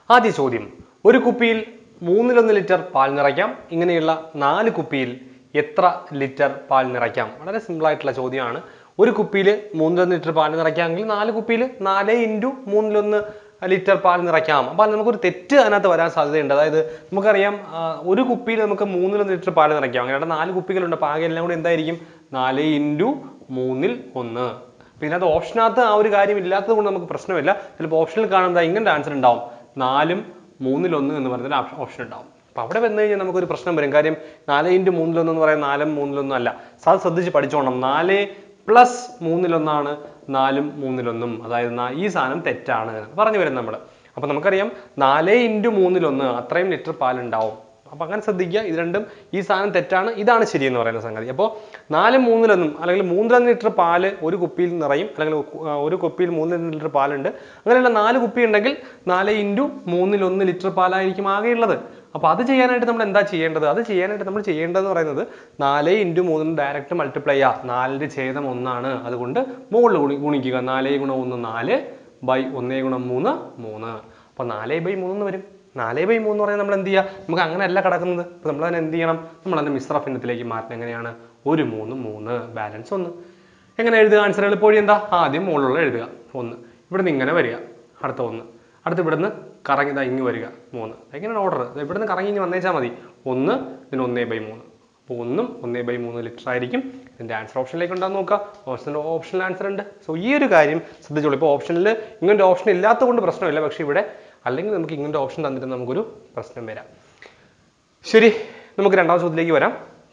ആദ്യ ചോദ്യം, ഒരു കുപ്പിയിൽ 1/3 ലിറ്റർ പാൽ നിറയ്ക്കാം. ഇങ്ങനെയുള്ള 4 കുപ്പിയിൽ എത്ര ലിറ്റർ പാൽ നിറയ്ക്കാം? വളരെ സിമ്പിൾ ആയിട്ടുള്ള ചോദ്യമാണ്. ഒരു കുപ്പിയിൽ 1/3 ലിറ്റർ പാൽ നിറയ്ക്കാമെങ്കിൽ 4 കുപ്പിയിൽ 4 × 1/3 ലിറ്റർ പാൽ നിറയ്ക്കാം. അപ്പോൾ നമുക്കൊരു തെറ്റ് അതിനകത്ത് വരാൻ സാധ്യതയുണ്ട്. അതായത് നമുക്കറിയാം, ഒരു കുപ്പിയിൽ നമുക്ക് 1/3 ലിറ്റർ പാൽ നിറയ്ക്കാം. അങ്ങനെ 4 കുപ്പികളുണ്ട്. അപ്പോൾ ആകെ എല്ലാം കൂടി എന്തായിരിക്കും? 4 × 3/1. പിന്നെ അത് ഓപ്ഷനകത്ത് ആ ഒരു കാര്യം ഇല്ലാത്തത് കൊണ്ട് നമുക്ക് പ്രശ്നമില്ല. ചിലപ്പോൾ ഓപ്ഷനിൽ കാണുമ്പോൾ ഇങ്ങനെ ആൻസർ ഉണ്ടാവും, 4 3/1 എന്ന് പറയുന്ന ഓപ്ഷൻ ഉണ്ടാവും. അപ്പോൾ അവിടെ വന്നു കഴിഞ്ഞാൽ നമുക്കൊരു പ്രശ്നം വരും. കാര്യം 4 × 3/1 എന്ന് പറയുന്നത് 4 3/1 അല്ല. അത് ശ്രദ്ധിച്ച് പഠിച്ചോണം. 4 + 3/1 4 3/1. അതായത് ഈ സാധനം തെറ്റാണ് പറഞ്ഞു വരും നമ്മൾ. അപ്പോൾ നമുക്കറിയാം 4 × 3/1 അത്രയും ലിറ്റർ പാലുണ്ടാവും. അപ്പോൾ അങ്ങനെ ശ്രദ്ധിക്കുക. ഇത് രണ്ടും ഈ സാധനം തെറ്റാണ്, ഇതാണ് ശരിയെന്ന് പറയുന്ന സംഗതി. അപ്പോൾ 4 3/1 അല്ലെങ്കിൽ 3 ലിറ്റർ പാല് ഒരു കുപ്പിയിൽ നിറയും. അല്ലെങ്കിൽ ഒരു കുപ്പിയിൽ 3 ലിറ്റർ പാലുണ്ട്. അങ്ങനെയുള്ള 4 കുപ്പി ഉണ്ടെങ്കിൽ 4 × 3/1 ലിറ്റർ പാലായിരിക്കും ആകെയുള്ളത്. അപ്പോൾ അത് ചെയ്യാനായിട്ട് നമ്മൾ എന്താ ചെയ്യേണ്ടത്? അത് ചെയ്യാനായിട്ട് നമ്മൾ ചെയ്യേണ്ടതെന്ന് പറയുന്നത് 4 × 3 ഡയറക്റ്റ് മൾട്ടിപ്ലൈ ചെയ്യുക. 4/1 ആണ്. അതുകൊണ്ട് മുകളിൽ ഗുണിക്കുക. 4 × 1 4 / 1 × 3 3. അപ്പോൾ 4/3 എന്ന് വരും. 4/3 എന്ന് പറഞ്ഞാൽ നമ്മൾ എന്ത് ചെയ്യുക? നമുക്ക് അങ്ങനെയല്ല കിടക്കുന്നത്. അപ്പോൾ നമ്മൾ അതിനെ എന്ത് ചെയ്യണം? നമ്മൾ അതിനെ മിശ്ര ഭിന്നത്തിലേക്ക് മാറ്റണം. എങ്ങനെയാണ്? 1 3 3 ബാലൻസ് 1. എങ്ങനെ എഴുതുക? ആൻസർ എളുപ്പവഴി എന്താ? ആദ്യം മുകളിലുള്ള എഴുതുക 1. ഇവിടുന്ന് ഇങ്ങനെ വരിക, അടുത്ത 1. അടുത്ത് ഇവിടുന്ന് കറങ്ങി ഇങ്ങ് വരിക 3. എങ്ങനെയാണ് ഓർഡർ? ഇവിടുന്ന് കറങ്ങി ഇങ്ങ് വന്നേച്ചാൽ മതി. 1 ഇതിന് 1/3. അപ്പോൾ 1 1/3 ലിറ്റർ ആയിരിക്കും. ഇതിൻ്റെ ആൻസർ ഓപ്ഷനിലേക്ക് ഉണ്ടാകുന്ന നോക്കുക. ഓപ്ഷനിൽ ആൻസർ ഉണ്ട്. സോ ഈ ഒരു കാര്യം ശ്രദ്ധിച്ചോളൂ. ഇപ്പോൾ ഓപ്ഷനിൽ ഇങ്ങനത്തെ ഓപ്ഷൻ ഇല്ലാത്തത് കൊണ്ട് പ്രശ്നമില്ല. പക്ഷേ ഇവിടെ അല്ലെങ്കിൽ നമുക്ക് ഇങ്ങനത്തെ ഓപ്ഷൻ തന്നിട്ട് നമുക്കൊരു പ്രശ്നം വരാം. ശരി, നമുക്ക് രണ്ടാമത്തെ ചോദ്യത്തിലേക്ക് വരാം.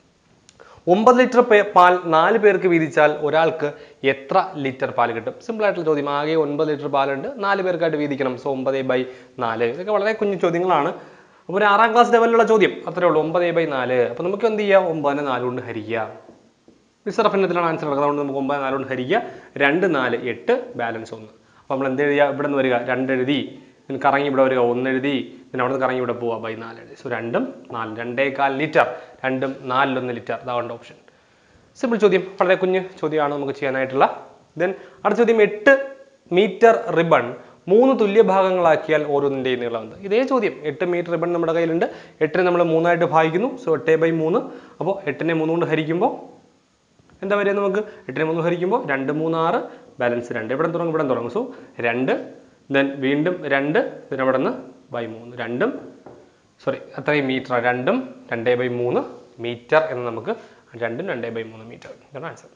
9 ലിറ്റർ പാൽ 4 പേർക്ക് വീതിച്ചാൽ ഒരാൾക്ക് എത്ര ലിറ്റർ പാൽ കിട്ടും? സിമ്പിൾ ആയിട്ടുള്ള ചോദ്യം. ആകെ 9 ലിറ്റർ പാലുണ്ട്, 4 പേർക്കായിട്ട് വീതിക്കണം. സോ 9/4. ഇതൊക്കെ വളരെ കുഞ്ഞു ചോദ്യങ്ങളാണ്. അപ്പോൾ ഒരു 6ാം ക്ലാസ് ലെവലിലുള്ള ചോദ്യം അത്രേ ഉള്ളൂ. 9/4. അപ്പോൾ നമുക്ക് എന്ത് ചെയ്യാം? 9നെ 4 കൊണ്ട് ഹരിക്കുക. മിശ്ര ഭിന്നത്തിലാണ് ആൻസർ കിടക്കുന്നത്. അതുകൊണ്ട് നമുക്ക് 9 4 കൊണ്ട് ഹരിക്കുക. 2 4 8 ബാലൻസ് 1. അപ്പോൾ നമ്മൾ എന്ത് എഴുതിയാൽ ഇവിടെ നിന്ന് വരിക? 2 എഴുതി, ഇതിന് കറങ്ങി ഇവിടെ വരിക 1 എഴുതി, പിന്നെ അവിടെ നിന്ന് കറങ്ങി ഇവിടെ പോവുക /4 എഴുതി. So 2 4 2.25 litre. 2 4 ലിറ്റർ. അതാണ് ഓപ്ഷൻ. സിമ്പിൾ ചോദ്യം, വളരെ കുഞ്ഞ് ചോദ്യമാണ് നമുക്ക് ചെയ്യാനായിട്ടുള്ള. ദെൻ അടുത്ത ചോദ്യം, 8 മീറ്റർ റിബൺ 3 തുല്യ ഭാഗങ്ങളാക്കിയാൽ ഓരോന്നിൻ്റെയും നീളം എന്ത്? ഇതേ ചോദ്യം. 8 മീറ്റർ റിബൺ നമ്മുടെ കയ്യിലുണ്ട്. 8നെ നമ്മൾ 3 ഭാഗിക്കുന്നു. സോ 8/3. അപ്പോൾ 8നെ 3 കൊണ്ട് ഹരിക്കുമ്പോൾ എന്താ വരിക? നമുക്ക് 8നെ 3 ഹരിക്കുമ്പോൾ 2 3 6 ബാലൻസ് 2. ഇവിടെ തുടങ്ങും. സോ 2, ദെൻ വീണ്ടും 2, പിന്നെ അവിടെ നിന്ന് /3. അത്രയും മീറ്റർ. 2 2/3 മീറ്റർ എന്ന് നമുക്ക് 2 2/3 മീറ്റർ. ഇതാണ് ആൻസർ.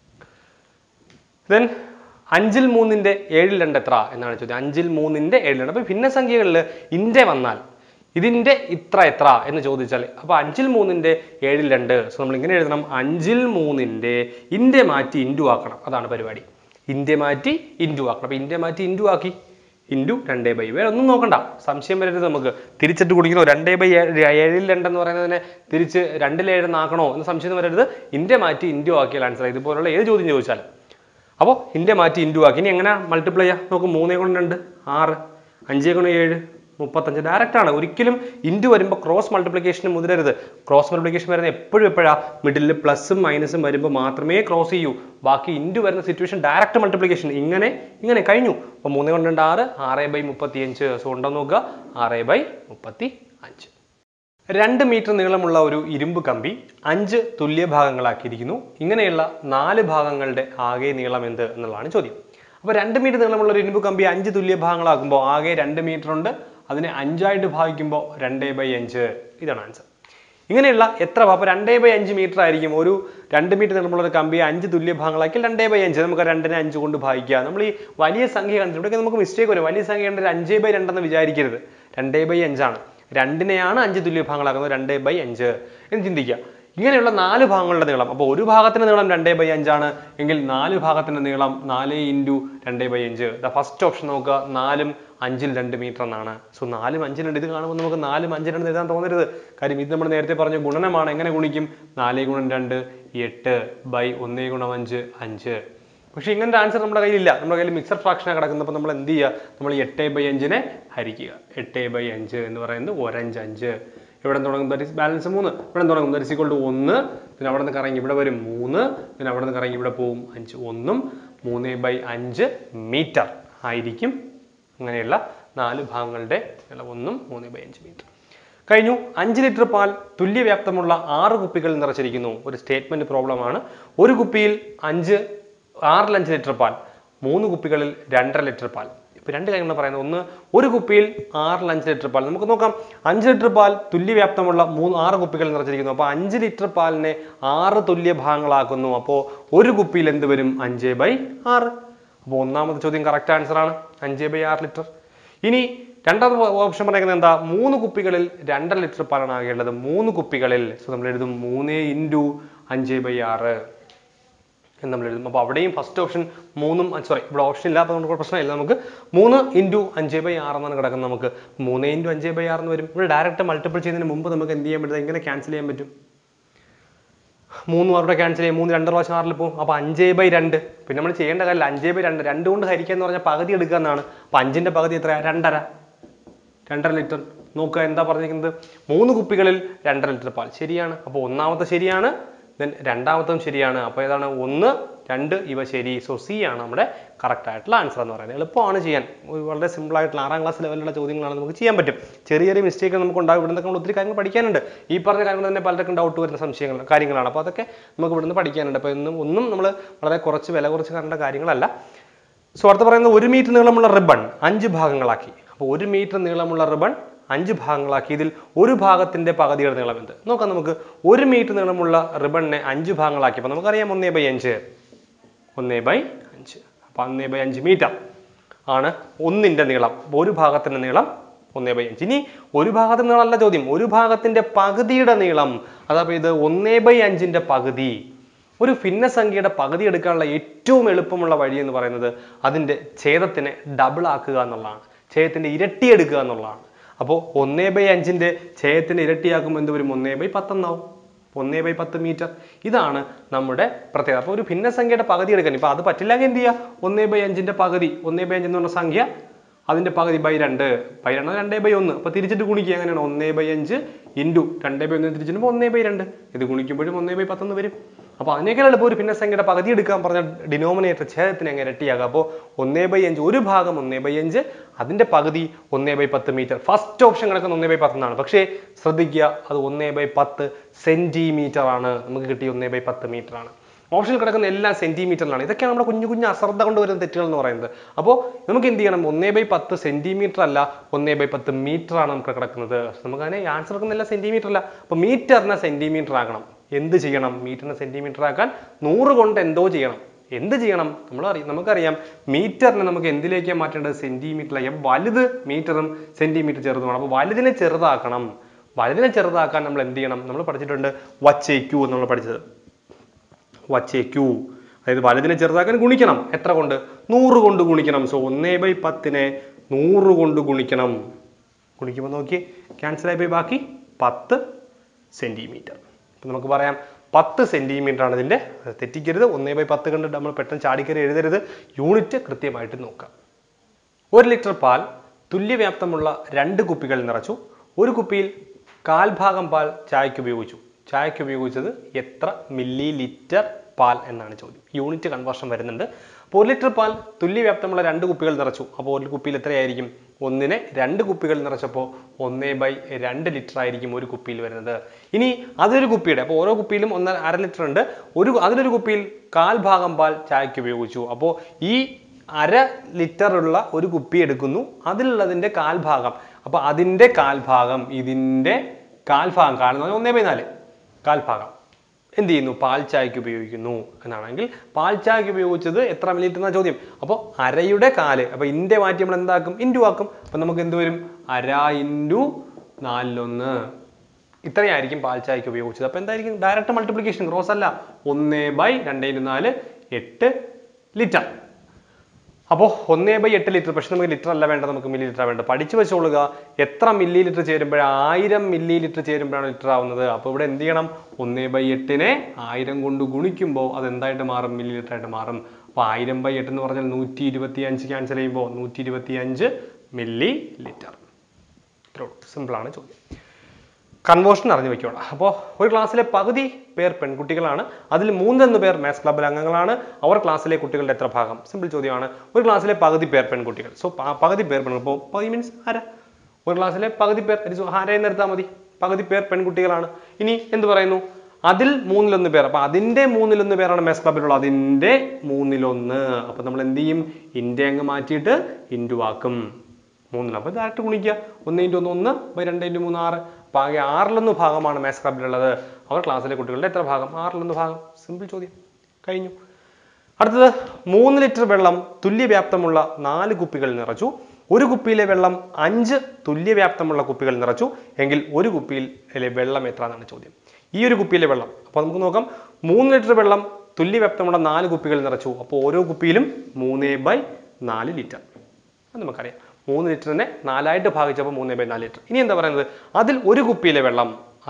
ദെൻ 5ൽ 3ന്റെ 7ൽ 2 എത്ര എന്നാണ് ചോദ്യം. 5ൽ 3ന്റെ 7ൽ 2. അപ്പോൾ ഭിന്നസംഖ്യകളിൽ ഇന്റെ വന്നാൽ ഇതിന്റെ ഇത്ര എത്ര എന്ന് ചോദിച്ചാൽ, അപ്പോൾ 5ൽ 3ന്റെ 7ൽ 2. സോ നമ്മൾ ഇങ്ങനെ എഴുതണം, 5ൽ 3ന്റെ ഇന്റെ മാറ്റി ഇൻറ്റു ആക്കണം. അതാണ് പരിപാടി. ഇന്റെ മാറ്റി ഇൻറ്റു ആക്കണം. അപ്പോൾ ഇന്റെ മാറ്റി ഇൻറ്റു ആക്കി, ഇൻറ്റു 2/. വേറെ ഒന്നും നോക്കണ്ട, സംശയം വരരുത്. നമുക്ക് തിരിച്ചിട്ട് കുടിക്കണോ? 2/7ൽ 2 എന്ന് പറയുന്നതിനെ തിരിച്ച് 2ൽ 7 ആക്കണോ എന്ന് സംശയം വരരുത്. ഇന്റെ മാറ്റി ഇൻറ്റു ആക്കിയാൽ ആൻസർ. ഇതുപോലുള്ള ഏത് ചോദ്യം ചോദിച്ചാലും അപ്പോൾ ഇന്റെ മാറ്റി ഇൻറ്റു ആക്കി. ഇനി എങ്ങനെ മൾട്ടിപ്ലൈ ചെയ്യാം? നമുക്ക് 3 കൊണ്ട് 2 6, 5 കൊണ്ട് 7 35. ഡയറക്റ്റ് ആണ്. ഒരിക്കലും ഇൻറ്റു വരുമ്പോൾ ക്രോസ് മൾട്ടിപ്ലിക്കേഷന് മുതിരരുത്. ക്രോസ് മൾട്ടിപ്ലിക്കേഷൻ വരുന്നത് എപ്പോഴാ? മിഡിൽ പ്ലസും മൈനസും വരുമ്പോൾ മാത്രമേ ക്രോസ് ചെയ്യൂ. ബാക്കി ഇൻറ്റു വരുന്ന സിറ്റുവേഷൻ ഡയറക്റ്റ് മൾട്ടിപ്ലിക്കേഷൻ. ഇങ്ങനെ കഴിഞ്ഞു. അപ്പോൾ 3 കൊണ്ട് 2 6, 6/35. സോ ഉണ്ടോ നോക്കുക, 6/35. 2 മീറ്റർ നീളമുള്ള ഒരു ഇരുമ്പ് കമ്പി 5 തുല്യ ഭാഗങ്ങളാക്കിയിരിക്കുന്നു. ഇങ്ങനെയുള്ള 4 ഭാഗങ്ങളുടെ ആകെ നീളം എന്ത് എന്നുള്ളതാണ് ചോദ്യം. അപ്പോൾ 2 മീറ്റർ നീളമുള്ള ഒരു ഇരുമ്പ് കമ്പി 5 തുല്യ ഭാഗങ്ങളാക്കുമ്പോൾ ആകെ 2 മീറ്റർ ഉണ്ട്. അതിനെ 5 ഭാഗിക്കുമ്പോൾ 2/5. ഇതാണ് ആൻസർ. ഇങ്ങനെയുള്ള എത്ര? അപ്പോൾ 2/5 മീറ്റർ ആയിരിക്കും. ഒരു 2 മീറ്റർ നീളമുള്ള ഒരു കമ്പി 5 തുല്യ ഭാഗങ്ങളാക്കിയാൽ 2/5. നമുക്ക് 2നെ 5 കൊണ്ട് ഭാഗിക്കുക. നമ്മൾ ഈ വലിയ സംഖ്യ കണ്ടിട്ട് ഇവിടെയൊക്കെ നമുക്ക് മിസ്റ്റേക്ക് വരും. വലിയ സംഖ്യ കണ്ടിട്ട് 5/2 എന്ന് വിചാരിക്കരുത്. 2/5 ആണ്. 2നെയാണ് 5 തുല്യ ഭാഗങ്ങളാക്കുന്നത്. 2/5 എന്ന് ചിന്തിക്കുക. ഇങ്ങനെയുള്ള 4 ഭാഗങ്ങളുടെ നീളം. അപ്പോൾ ഒരു ഭാഗത്തിന്റെ നീളം 2/5 ആണ് എങ്കിൽ 4 ഭാഗത്തിന്റെ നീളം 4 × 2/5. ഫസ്റ്റ് ഓപ്ഷൻ നോക്കുക, 4ഉം 5ൽ 2 മീറ്റർ എന്നാണ്. സോ 4ഉം 5ൽ 2. ഇത് കാണുമ്പോൾ നമുക്ക് 4ഉം 5ൽ 2 എഴുതാൻ തോന്നരുത്. കാര്യം ഇത് നമ്മൾ നേരത്തെ പറഞ്ഞ ഗുണനമാണ്. എങ്ങനെ ഗുണിക്കും? 4 × 2 8 /1 × 5 5. പക്ഷെ ഇങ്ങനത്തെ ആൻസർ നമ്മുടെ കയ്യിലില്ല. നമ്മുടെ കയ്യിൽ മിക്സഡ് ഫ്രാക്ഷനാണ് കിടക്കുന്നത്. അപ്പോൾ നമ്മൾ എന്ത് ചെയ്യുക? നമ്മൾ 8/5നെ ഹരിക്കുക. 8/5 എന്ന് പറയുന്നത് 1 5. ഇവിടെ തുടങ്ങും ബാലൻസ് 3. ഇവിടെ തുടങ്ങും =1. പിന്നെ അവിടെ നിന്ന് കറങ്ങി ഇവിടെ വരും 3. പിന്നെ അവിടെ നിന്ന് കറങ്ങി ഇവിടെ പോവും 5. 1ഉം 3/5 മീറ്റർ ആയിരിക്കും അങ്ങനെയുള്ള 4 ഭാഗങ്ങളുടെ നീളം 1/3 മീറ്റർ. കഴിഞ്ഞു. 5 ലിറ്റർ പാൽ തുല്യവ്യാപ്തമുള്ള 6 കുപ്പികൾ നിറച്ചിരിക്കുന്നു. ഒരു സ്റ്റേറ്റ്മെന്റ് പ്രോബ്ലമാണ്. ഒരു കുപ്പിയിൽ 6 ലിറ്റർ പാൽ, 3 കുപ്പികളിൽ 2.5 ലിറ്റർ പാൽ. ഇപ്പോൾ രണ്ട് കാര്യങ്ങൾ പറയുന്നത്. ഒന്ന്, ഒരു കുപ്പിയിൽ 6 ലിറ്റർ പാൽ. നമുക്ക് നോക്കാം. 5 ലിറ്റർ പാൽ തുല്യവ്യാപ്തമുള്ള 6 കുപ്പികൾ നിറച്ചിരിക്കുന്നു. അപ്പോൾ 5 ലിറ്റർ പാലിനെ 6 തുല്യ ഭാഗങ്ങളാക്കുന്നു. അപ്പോൾ ഒരു കുപ്പിയിൽ എന്ത് വരും? 5/6. അപ്പോൾ ഒന്നാമത്തെ ചോദ്യം കറക്റ്റ് ആൻസർ ആണ്, 5/6 ലിറ്റർ. ഇനി രണ്ടാമത്തെ ഓപ്ഷൻ പറയുന്നത് എന്താ? 3 കുപ്പികളിൽ 2.5 ലിറ്റർ പാലാണ് ആകേണ്ടത്. 3 കുപ്പികളിൽ, സോ നമ്മൾ എഴുതും 3 × 5/6 എന്ന് നമ്മൾ എഴുതും. അപ്പോൾ അവിടെയും ഫസ്റ്റ് ഓപ്ഷൻ 3 ഇവിടെ ഓപ്ഷൻ ഇല്ല, അപ്പോൾ നമുക്ക് പ്രശ്നമില്ല. നമുക്ക് 3 × 5/6 എന്നാണ് കിടക്കുന്നത്. നമുക്ക് 3 × 5/6 എന്ന് വരും. ഇവിടെ ഡയറക്റ്റ് മൾട്ടിപ്പിൾ ചെയ്യുന്നതിന് മുമ്പ് നമുക്ക് എന്ത് ചെയ്യാൻ പറ്റും? ഇങ്ങനെ ക്യാൻസൽ ചെയ്യാൻ പറ്റും. 3 അവിടെ ക്യാൻസൽ ചെയ്യും. 3 2 പ്രാവശ്യം 6 പോകും. അപ്പോൾ 5/2. പിന്നെ നമ്മൾ ചെയ്യേണ്ട കാര്യമില്ല. 5/2 2 കൊണ്ട് ഹരിക്കുക എന്ന് പറഞ്ഞാൽ പകുതി എടുക്കുക എന്നാണ്. അപ്പോൾ 5ന്റെ പകുതി എത്രയാണ്? 2.5 ലിറ്റർ. നോക്കുക എന്താ പറഞ്ഞിരിക്കുന്നത്? 3 കുപ്പികളിൽ 2.5 ലിറ്റർ പാൽ. ശരിയാണ്. അപ്പോൾ ഒന്നാമത്തെ ശരിയാണ്, ദെൻ രണ്ടാമത്തും ശരിയാണ്. അപ്പോൾ ഏതാണ്? 1, 2 ഇവ ശരി. സോ സി ആണ് നമ്മുടെ കറക്റ്റ് ആയിട്ടുള്ള ആൻസർ എന്ന് പറയുന്നത്. എളുപ്പമാണ് ചെയ്യാൻ. വളരെ സിമ്പിൾ ആയിട്ടുള്ള 6ാം ക്ലാസ് ലെവലിലുള്ള ചോദ്യങ്ങളാണ്, നമുക്ക് ചെയ്യാൻ പറ്റും. ചെറിയ ചെറിയ മിസ്റ്റേക്ക് നമുക്ക് ഉണ്ടാകും. ഇവിടെ നിന്ന് നമ്മൾ ഒത്തിരി കാര്യങ്ങൾ പഠിക്കാനുണ്ട്. ഈ പറഞ്ഞ കാര്യങ്ങൾ തന്നെ പലർക്കും ഡൗട്ട് വരുന്ന കാര്യങ്ങളാണ്. അപ്പോൾ അതൊക്കെ നമുക്ക് ഇവിടുന്ന് പഠിക്കാനുണ്ട്. അപ്പോൾ ഒന്നും നമ്മൾ വളരെ വില കുറച്ച് കാണേണ്ട കാര്യങ്ങളല്ല. സോ അടുത്ത് പറയുന്നത് 1 മീറ്റർ നീളമുള്ള റിബൺ 5 ഭാഗങ്ങളാക്കി. അപ്പോൾ 1 മീറ്റർ നീളമുള്ള റിബൺ 5 ഭാഗങ്ങളാക്കി. ഇതിൽ ഒരു ഭാഗത്തിന്റെ പകുതിയുടെ നീളം എന്ത്? നോക്കാം നമുക്ക്. 1 മീറ്റർ നീളമുള്ള റിബണിനെ 5 ഭാഗങ്ങളാക്കി. അപ്പോൾ നമുക്കറിയാം 1/5. 1/5. അപ്പോൾ 1/5 മീറ്റർ ആണ് ഒന്നിന്റെ നീളം. ഒരു ഭാഗത്തിന്റെ നീളം 1/5. ഇനി ഒരു ഭാഗത്തിന്റെ നീളം അല്ല ചോദ്യം, ഒരു ഭാഗത്തിന്റെ പകുതിയുടെ നീളം. അതപ്പോൾ ഇത് 1/5ന്റെ പകുതി. ഒരു ഭിന്നസംഖ്യയുടെ പകുതി എടുക്കാനുള്ള ഏറ്റവും എളുപ്പമുള്ള വഴി എന്ന് പറയുന്നത് അതിന്റെ ഛേദത്തിനെ ഡബിൾ ആക്കുക എന്നുള്ളതാണ്. ഛേദത്തിന്റെ ഇരട്ടി എടുക്കുക എന്നുള്ളതാണ്. അപ്പോൾ 1/5ന്റെ ഛേദത്തിന് ഇരട്ടിയാക്കുമ്പോൾ എന്ത് വരും? 1/10 എന്നാവും. 1/10 മീറ്റർ. ഇതാണ് നമ്മുടെ പ്രത്യേകത. അപ്പോൾ ഒരു ഭിന്നസംഖ്യയുടെ പകുതി എടുക്കാൻ, ഇപ്പൊ അത് പറ്റില്ലെങ്കിൽ എന്ത് ചെയ്യുക? 1/5ന്റെ പകുതി, 1/5 എന്ന് പറഞ്ഞ സംഖ്യ അതിന്റെ പകുതി /2, 2/1. അപ്പൊ തിരിച്ചിട്ട് ഗുണിക്കുക. എങ്ങനെയാണ്? 1/5 × 2/1 തിരിച്ചിട്ട് 1/2. ഇത് ഗുണിക്കുമ്പോഴും 1/10 എന്ന് വരും. അപ്പോൾ അതിനേക്കാൾ എളുപ്പം ഒരു ഭിന്നസംഖ്യയുടെ പകുതി എടുക്കാൻ പറഞ്ഞ ഡിനോമിനേറ്റർ ഛേദത്തിന് അങ്ങ് ഇരട്ടിയാകുക. അപ്പോൾ 1/5, ഒരു ഭാഗം 1/5, അതിന്റെ പകുതി 1/10 മീറ്റർ. ഫസ്റ്റ് ഓപ്ഷൻ കിടക്കുന്ന 1/10 എന്നാണ്. പക്ഷേ ശ്രദ്ധിക്കുക, അത് 1/10 സെന്റിമീറ്റർ ആണ്. നമുക്ക് കിട്ടിയ 1/10 മീറ്റർ ആണ്. ഓപ്ഷനിൽ കിടക്കുന്ന എല്ലാം സെന്റിമീറ്ററിലാണ്. ഇതൊക്കെയാണ് നമ്മുടെ കുഞ്ഞു അശ്രദ്ധ കൊണ്ട് വരുന്ന തെറ്റുകൾ എന്ന് പറയുന്നത്. അപ്പോൾ നമുക്ക് എന്ത് ചെയ്യണം? 1/10 സെന്റിമീറ്റർ അല്ല, 1/10 മീറ്റർ ആണ് നമുക്ക് കിടക്കുന്നത്. നമുക്ക് അതിനെ ആൻസർ എടുക്കുന്നില്ല, സെന്റിമീറ്റർ അല്ല. അപ്പോൾ മീറ്ററിനെ സെന്റിമീറ്റർ ആക്കണം. എന്ത് ചെയ്യണം? മീറ്ററിനെ സെന്റിമീറ്റർ ആക്കാൻ 100 കൊണ്ട് എന്തോ ചെയ്യണം. എന്ത് ചെയ്യണം? നമുക്കറിയാം മീറ്ററിനെ നമുക്ക് എന്തിലേക്കാണ് മാറ്റേണ്ടത്? സെന്റിമീറ്ററിലേക്ക്. വലുത് മീറ്ററും സെന്റിമീറ്റർ ചെറുതുമാണ്. അപ്പോൾ വലുതിനെ ചെറുതാക്കണം. വലുതിനെ ചെറുതാക്കാൻ നമ്മൾ എന്ത് ചെയ്യണം? നമ്മൾ പഠിച്ചിട്ടുണ്ട് WHQ നമ്മൾ പഠിച്ചത്. WHQ, അതായത് വലുതിനെ ചെറുതാക്കാൻ ഗുണിക്കണം. എത്ര കൊണ്ട്? 100 കൊണ്ട് ഗുണിക്കണം. സോ 1/10നെ 100 കൊണ്ട് ഗുണിക്കണം. ഗുണിക്കുമ്പോൾ നോക്കി ക്യാൻസൽ ആയി പോയി, ബാക്കി 10 സെന്റിമീറ്റർ. അപ്പം നമുക്ക് പറയാം 10 സെന്റിമീറ്റർ ആണ് ഇതിന്റെ. തെറ്റിക്കരുത്. 1/10 കണ്ടിട്ട് നമ്മൾ പെട്ടെന്ന് ചാടിക്കറി എഴുതരുത്. യൂണിറ്റ് കൃത്യമായിട്ട് നോക്കാം. 1 ലിറ്റർ പാൽ തുല്യവ്യാപ്തമുള്ള 2 കുപ്പികൾ നിറച്ചു. ഒരു കുപ്പിയിൽ 1/4 ഭാഗം പാൽ ചായക്ക് ഉപയോഗിച്ചു. ചായക്ക് ഉപയോഗിച്ചത് എത്ര മില്ലി ലിറ്റർ പാൽ എന്നാണ് ചോദ്യം. യൂണിറ്റ് കൺവേർഷൻ വരുന്നുണ്ട്. അപ്പോൾ 1 ലിറ്റർ പാൽ തുല്യവ്യാപ്തമുള്ള 2 കുപ്പികൾ നിറച്ചു. അപ്പോൾ ഒരു കുപ്പിയിൽ എത്രയായിരിക്കും? ഒന്നിനെ 2 കുപ്പികൾ നിറച്ചപ്പോൾ 1/2 ലിറ്റർ ആയിരിക്കും ഒരു കുപ്പിയിൽ വരുന്നത്. ഇനി അതൊരു കുപ്പിയുടെ, അപ്പോൾ ഓരോ കുപ്പിയിലും 1.5 ലിറ്റർ ഉണ്ട്. അതിലൊരു കുപ്പിയിൽ 1/4 ഭാഗം പാൽ ചായക്ക് ഉപയോഗിച്ചു. അപ്പോൾ ഈ 1/2 ലിറ്റർ ഉള്ള ഒരു കുപ്പി എടുക്കുന്നു. അതിലുള്ളതിന്റെ 1/4 ഭാഗം. അപ്പോൾ അതിന്റെ 1/4 ഭാഗം, ഇതിന്റെ 1/4 ഭാഗം, 1/4, 1/4 ഭാഗം എന്ത് ചെയ്യുന്നു? പാൽ ചായക്ക് ഉപയോഗിക്കുന്നു എന്നാണെങ്കിൽ പാൽ ചായക്ക് ഉപയോഗിച്ചത് എത്ര മില്ലി ലിറ്റർ എന്നാണ് ചോദ്യം. അപ്പോൾ 1/2യുടെ 1/4, അപ്പോൾ ഇന്റെ മാറ്റി നമ്മൾ എന്താക്കും? ഇൻറ്റു ആക്കും. അപ്പം നമുക്ക് എന്ത് വരും? 1/2 × 4 ഇത്രയായിരിക്കും പാൽ ചായക്ക് ഉപയോഗിച്ചത്. അപ്പോൾ എന്തായിരിക്കും? ഡയറക്റ്റ് മൾട്ടിപ്ലിക്കേഷൻ, ക്രോസ് അല്ല. 1/2 × 4 8 ലിറ്റർ. അപ്പോൾ 1/8 ലിറ്റർ. പക്ഷെ നമുക്ക് ലിറ്റർ അല്ല വേണ്ടത്, നമുക്ക് മില്ലി ലിറ്റർ വേണ്ടത്. പഠിച്ചു വെച്ചോളുക. എത്ര മില്ലി ലിറ്റർ ചേരുമ്പോഴാണ്? 1000 മില്ലി ലിറ്റർ ചേരുമ്പോഴാണ് ലിറ്റർ ആവുന്നത്. അപ്പോൾ ഇവിടെ എന്ത് ചെയ്യണം? 1/8നെ 1000 കൊണ്ട് ഗുണിക്കുമ്പോൾ അത് എന്തായിട്ട് മാറും? മില്ലി ലിറ്റർ ആയിട്ട് മാറും. അപ്പോൾ 1000/8 എന്ന് പറഞ്ഞാൽ 125 ക്യാൻസൽ ചെയ്യുമ്പോൾ 125 മില്ലി ലിറ്റർ. സിമ്പിൾ ആണ് ചോദ്യം. കൺവേർഷൻ അറിഞ്ഞു വെക്കണം. അപ്പോൾ ഒരു ക്ലാസ്സിലെ പകുതി പേർ പെൺകുട്ടികളാണ്, അതിൽ 3 പേർ മാത്സ് ക്ലബ്ബിലെ അംഗങ്ങളാണ്. അവർ ക്ലാസ്സിലെ കുട്ടികളുടെ എത്ര ഭാഗം? സിമ്പിൾ ചോദ്യമാണ്. ഒരു ക്ലാസ്സിലെ പകുതി പേർ പെൺകുട്ടികൾ. സോ പകുതി പേർ പെൺകുട്ടികൾ. അപ്പോൾ പകുതി മീൻസ് ആരാ? ഒരു ക്ലാസ്സിലെ പകുതി പേർ ആരെയും നിർത്താൽ മതി. പകുതി പേർ പെൺകുട്ടികളാണ്. ഇനി എന്ത് പറയുന്നു? അതിൽ 1/3 പേർ. അപ്പൊ അതിന്റെ 1/3 പേരാണ് മാത്സ് ക്ലബ്ബിലുള്ളത്. അതിന്റെ 1/3. അപ്പൊ നമ്മൾ എന്ത് ചെയ്യും? ഇന്റെ അങ്ങ് മാറ്റിയിട്ട് ഇൻറ്റു ആക്കും. 3. അപ്പൊ ഡയറക്റ്റ് ഗുണിക്കുക. 1 × 1 1 2 × 3 6. അപ്പൊ ആകെ 6 ഭാഗമാണ് മാത്സ് ക്ലബ്ബിലുള്ളത്. അവർ ക്ലാസ്സിലെ കുട്ടികളുടെ എത്ര ഭാഗം? 6 ഭാഗം. സിമ്പിൾ ചോദ്യം കഴിഞ്ഞു. അടുത്തത് 3 ലിറ്റർ വെള്ളം തുല്യവ്യാപ്തമുള്ള 4 കുപ്പികൾ നിറച്ചു. ഒരു കുപ്പിയിലെ വെള്ളം 5 തുല്യവ്യാപ്തമുള്ള കുപ്പികൾ നിറച്ചു എങ്കിൽ ഒരു കുപ്പിയിലെ വെള്ളം എത്ര എന്നാണ് ചോദ്യം. ഈ ഒരു കുപ്പിയിലെ വെള്ളം, അപ്പോൾ നമുക്ക് നോക്കാം. 3 ലിറ്റർ വെള്ളം തുല്യവ്യാപ്തമുള്ള 4 കുപ്പികൾ നിറച്ചു. അപ്പോൾ ഓരോ കുപ്പിയിലും 3/4 ലിറ്റർ. അത് നമുക്കറിയാം. 3 ലിറ്ററിനെ 4 ഭാഗിച്ചപ്പോൾ 3/4 ലിറ്റർ. ഇനി എന്താ പറയുന്നത്? അതിൽ ഒരു കുപ്പിയിലെ വെള്ളം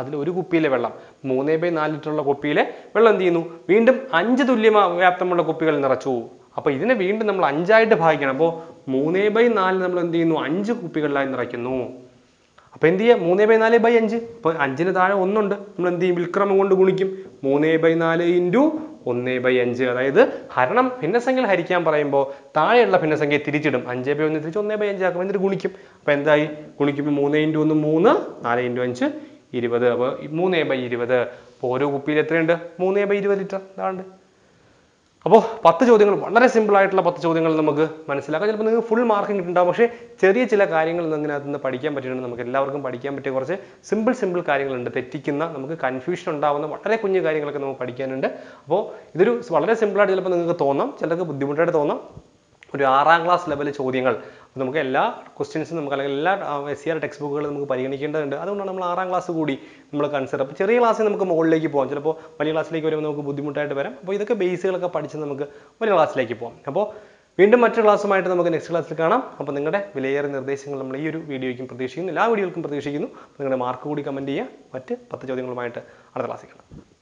3/4 ലിറ്ററുള്ള കുപ്പിയിലെ വെള്ളം എന്ത് ചെയ്യുന്നു? വീണ്ടും 5 തുല്യവ്യാപ്തമുള്ള കുപ്പികൾ നിറച്ചു. അപ്പോൾ ഇതിനെ വീണ്ടും നമ്മൾ 5 ഭാഗിക്കണം. അപ്പോൾ 3/4 നമ്മൾ എന്ത് ചെയ്യുന്നു? 5 കുപ്പികളിലായി നിറയ്ക്കുന്നു. അപ്പോൾ എന്ത് ചെയ്യുക? 3/4/5. അപ്പോൾ 5-ന് താഴെ 1 ഉണ്ട്. നമ്മൾ എന്ത് ചെയ്യും? വിൽക്രമം കൊണ്ട് ഗുണിക്കും. 3/4 × 1/5. അതായത് ഹരണം ഭിന്നസംഖ്യയിൽ ഹരിക്കാൻ പറയുമ്പോൾ താഴെയുള്ള ഭിന്നസംഖ്യയെ തിരിച്ചിടും. 5/1 തിരിച്ച് 1/5 ആക്കും. എന്നിട്ട് ഗുണിക്കും. അപ്പോൾ എന്തായി? ഗുണിക്കുമ്പോൾ 3 × 1 3, 4 × 5 20. അപ്പോൾ 3/20. അപ്പോൾ ഓരോ കുപ്പിയിൽ എത്രയുണ്ട്? 3/20 ലിറ്റർ. ഇതാണ്ട്. അപ്പോൾ 10 ചോദ്യങ്ങൾ, വളരെ സിമ്പിൾ ആയിട്ടുള്ള 10 ചോദ്യങ്ങൾ നമുക്ക് മനസ്സിലാക്കാം. ചിലപ്പോൾ നിങ്ങൾക്ക് ഫുൾ മാർക്കിംഗ് കിട്ടുന്നുണ്ടാവും. പക്ഷേ ചെറിയ ചില കാര്യങ്ങൾ ഇതിനകത്ത് നിന്ന് പഠിക്കാൻ പറ്റിയിട്ടുണ്ട്. നമുക്ക് എല്ലാവർക്കും പഠിക്കാൻ പറ്റിയ കുറച്ച് സിമ്പിൾ കാര്യങ്ങളുണ്ട്. തെറ്റിക്കുന്ന, നമുക്ക് കൺഫ്യൂഷൻ ഉണ്ടാവുന്ന വളരെ കുഞ്ഞു കാര്യങ്ങളൊക്കെ നമുക്ക് പഠിക്കാനുണ്ട്. അപ്പോൾ ഇതൊരു വളരെ സിമ്പിളായിട്ട് ചിലപ്പോൾ നിങ്ങൾക്ക് തോന്നാം, ചിലർക്ക് ബുദ്ധിമുട്ടായിട്ട് തോന്നാം. ഒരു 6ാം ക്ലാസ് ലെവൽ ചോദ്യങ്ങൾ നമുക്ക് എല്ലാ ക്വസ്റ്റ്യൻസും നമുക്ക് അല്ലെങ്കിൽ എല്ലാ SCR ടെക്സ്റ്റ് ബുക്കുകളും നമുക്ക് പരിഗണിക്കേണ്ടതുണ്ട്. അതുകൊണ്ടാണ് നമ്മൾ 6ാം ക്ലാസ് കൂടി നമ്മൾ കൺസിഡർ. അപ്പോൾ ചെറിയ ക്ലാസ്സിൽ നമുക്ക് മുകളിലേക്ക് പോകാം. ചിലപ്പോൾ വലിയ ക്ലാസ്സിലേക്ക് വരുമ്പോൾ നമുക്ക് ബുദ്ധിമുട്ടായിട്ട് വരാം. അപ്പോൾ ഇതൊക്കെ ബേസുകളൊക്കെ പഠിച്ച് നമുക്ക് വലിയ ക്ലാസ്സിലേക്ക് പോകാം. അപ്പോൾ വീണ്ടും മറ്റൊരു ക്ലാസ്സുമായിട്ട് നമുക്ക് നെക്സ്റ്റ് ക്ലാസ്സിൽ കാണാം. അപ്പോൾ നിങ്ങളുടെ വിലയേറിയ നിർദ്ദേശങ്ങൾ നമ്മൾ ഈ ഒരു വീഡിയോയ്ക്കും പ്രതീക്ഷിക്കുന്നു, എല്ലാ വീഡിയോകൾക്കും പ്രതീക്ഷിക്കുന്നു. നിങ്ങളുടെ മാർക്ക് കൂടി കമൻറ്റ് ചെയ്യുക. മറ്റ് 10 ചോദ്യങ്ങളുമായിട്ട് അടുത്ത ക്ലാസ്സിൽ കാണാം.